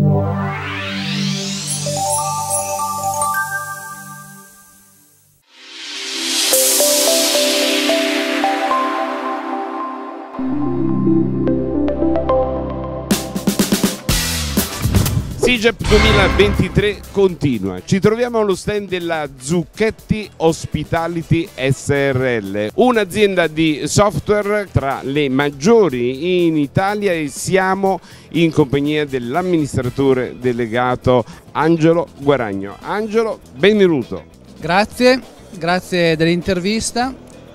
SIGEP 2023 continua. Ci troviamo allo stand della Zucchetti Hospitality SRL, un'azienda di software tra le maggiori in Italia, e siamo in compagnia dell'amministratore delegato Angelo Guaragno. Angelo, benvenuto. Grazie dell'intervista.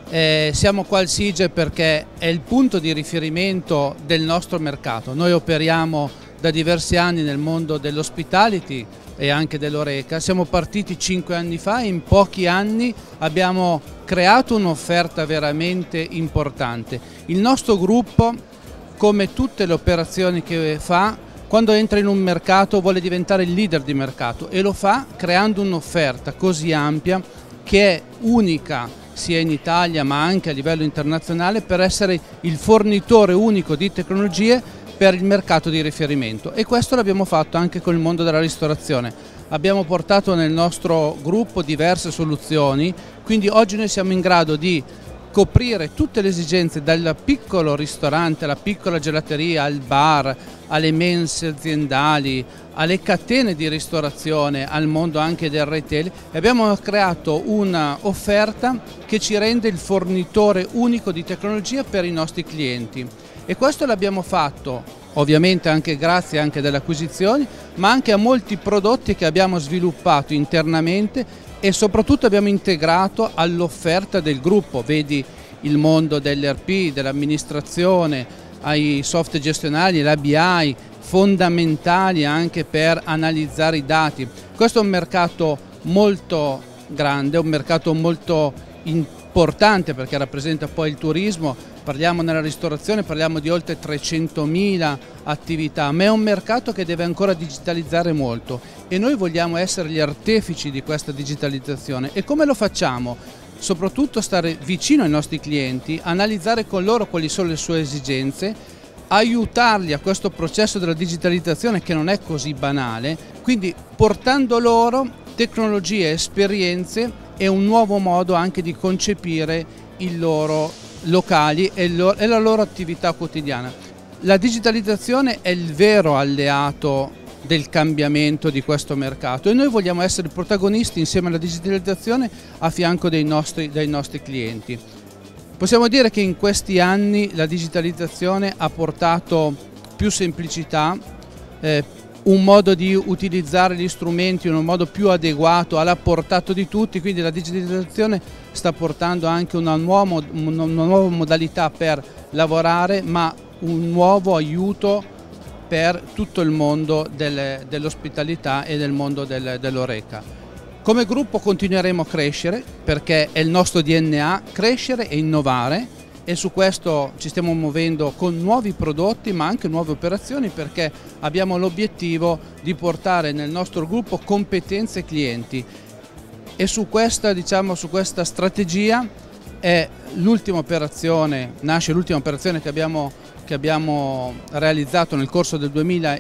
Siamo qua al SIGEP perché è il punto di riferimento del nostro mercato. Noi operiamo da diversi anni nel mondo dell'hospitality e anche dell'Horeca. Siamo partiti 5 anni fa e in pochi anni abbiamo creato un'offerta veramente importante. Il nostro gruppo, come tutte le operazioni che fa, quando entra in un mercato vuole diventare il leader di mercato, e lo fa creando un'offerta così ampia che è unica sia in Italia ma anche a livello internazionale, per essere il fornitore unico di tecnologie per il mercato di riferimento. E questo l'abbiamo fatto anche con il mondo della ristorazione. Abbiamo portato nel nostro gruppo diverse soluzioni, quindi oggi noi siamo in grado di coprire tutte le esigenze, dal piccolo ristorante alla piccola gelateria, al bar, alle mense aziendali, alle catene di ristorazione, al mondo anche del retail, e abbiamo creato un'offerta che ci rende il fornitore unico di tecnologia per i nostri clienti. E questo l'abbiamo fatto ovviamente anche grazie anche delle acquisizioni, ma anche a molti prodotti che abbiamo sviluppato internamente e soprattutto abbiamo integrato all'offerta del gruppo. Vedi il mondo dell'ERP, dell'amministrazione, ai software gestionali, l'ABI, fondamentali anche per analizzare i dati. Questo è un mercato molto grande, un mercato molto importante perché rappresenta poi il turismo. Parliamo nella ristorazione, parliamo di oltre 300.000 attività, ma è un mercato che deve ancora digitalizzare molto e noi vogliamo essere gli artefici di questa digitalizzazione. E come lo facciamo? Soprattutto stare vicino ai nostri clienti, analizzare con loro quali sono le sue esigenze, aiutarli a questo processo della digitalizzazione che non è così banale, quindi portando loro tecnologie, esperienze e un nuovo modo anche di concepire i loro locali e la loro attività quotidiana. La digitalizzazione è il vero alleato del cambiamento di questo mercato e noi vogliamo essere protagonisti insieme alla digitalizzazione a fianco dei nostri clienti. Possiamo dire che in questi anni la digitalizzazione ha portato più semplicità, un modo di utilizzare gli strumenti in un modo più adeguato alla portata di tutti, quindi la digitalizzazione sta portando anche una nuova modalità per lavorare, ma un nuovo aiuto per tutto il mondo dell'ospitalità e del mondo dell'Horeca. Come gruppo continueremo a crescere perché è il nostro DNA, crescere e innovare, e su questo ci stiamo muovendo con nuovi prodotti ma anche nuove operazioni, perché abbiamo l'obiettivo di portare nel nostro gruppo competenze e clienti. E su questa strategia è l'ultima operazione, nasce l'ultima operazione che abbiamo realizzato nel corso del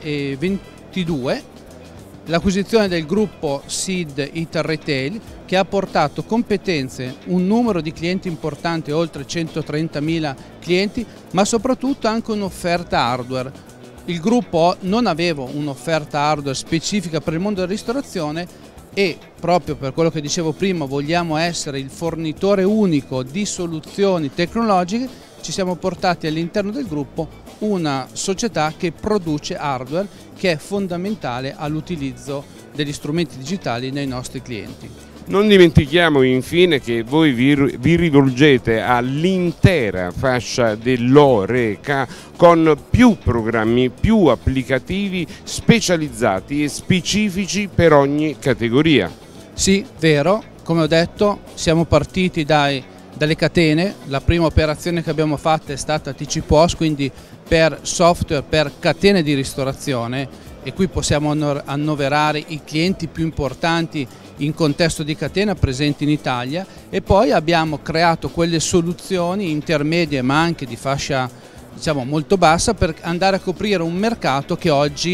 2022, l'acquisizione del gruppo SID Ital Retail, che ha portato competenze, un numero di clienti importante, oltre 130.000 clienti, ma soprattutto anche un'offerta hardware. Il gruppo non aveva un'offerta hardware specifica per il mondo della ristorazione e proprio per quello che dicevo prima vogliamo essere il fornitore unico di soluzioni tecnologiche. Ci siamo portati all'interno del gruppo una società che produce hardware, che è fondamentale all'utilizzo degli strumenti digitali nei nostri clienti. Non dimentichiamo infine che voi vi rivolgete all'intera fascia dell'Horeca con più programmi, più applicativi specializzati e specifici per ogni categoria. Sì, vero, come ho detto siamo partiti dalle catene. La prima operazione che abbiamo fatto è stata TC POS, quindi per software per catene di ristorazione, e qui possiamo annoverare i clienti più importanti in contesto di catena presenti in Italia, e poi abbiamo creato quelle soluzioni intermedie ma anche di fascia molto bassa per andare a coprire un mercato che oggi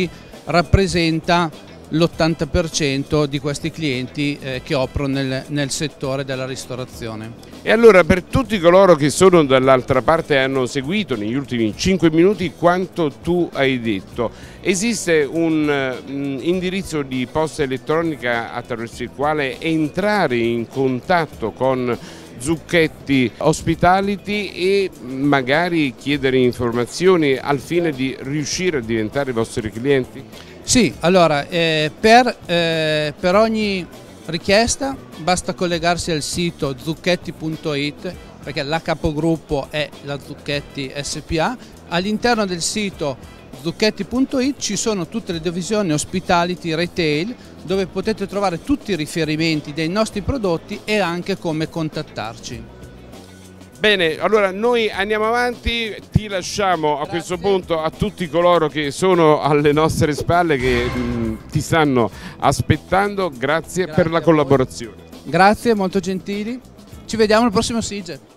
rappresenta l'80% di questi clienti che operano nel settore della ristorazione. E allora, per tutti coloro che sono dall'altra parte e hanno seguito negli ultimi 5 minuti quanto tu hai detto, esiste un indirizzo di posta elettronica attraverso il quale entrare in contatto con Zucchetti Hospitality e magari chiedere informazioni al fine di riuscire a diventare i vostri clienti? Sì, allora per ogni richiesta basta collegarsi al sito zucchetti.it, perché la capogruppo è la Zucchetti SPA. All'interno del sito zucchetti.it ci sono tutte le divisioni Hospitality Retail, dove potete trovare tutti i riferimenti dei nostri prodotti e anche come contattarci. Bene, allora noi andiamo avanti, ti lasciamo a questo punto a tutti coloro che sono alle nostre spalle, che ti stanno aspettando. Grazie per la collaborazione. Grazie, molto gentili. Ci vediamo al prossimo SIGE.